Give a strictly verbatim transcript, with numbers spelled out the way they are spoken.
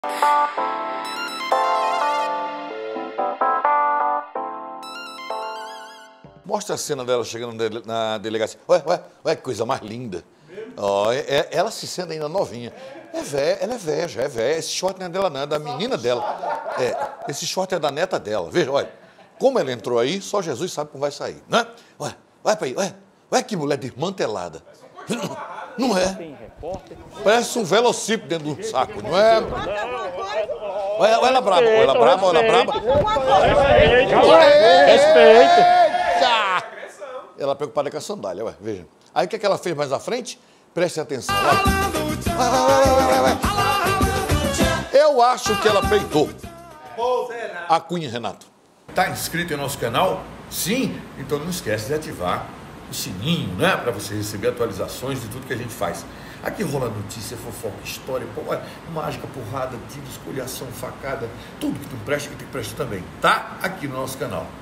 Mostra a cena dela chegando na delegacia. Ué, ué, ué, que coisa mais linda. Oh, é, ela se sente ainda novinha. É velha, ela é velha, já é velha. Esse short não é dela, não, é da menina dela. É, esse short é da neta dela. Veja, olha, como ela entrou aí, só Jesus sabe como vai sair, né? Ué, ué, pai, ué, ué, que mulher desmantelada. Não é? Parece um velocípede dentro do saco, não é? Olha, olha ela braba, olha ela braba, olha ela braba. Respeita. Ela preocupada com a sandália, ué, veja. Aí o que, é que ela fez mais à frente? Preste atenção, olha. Vai, vai, vai, vai, vai. Eu acho que ela peitou a Cunha, Renato. Tá inscrito em nosso canal? Sim? Então não esquece de ativar o sininho, né? Para você receber atualizações de tudo que a gente faz. Aqui rola notícia, fofoca, história, pô, olha, mágica, porrada, tiro, escolhação, facada, tudo que tu presta, que tu presta também, tá? Aqui no nosso canal.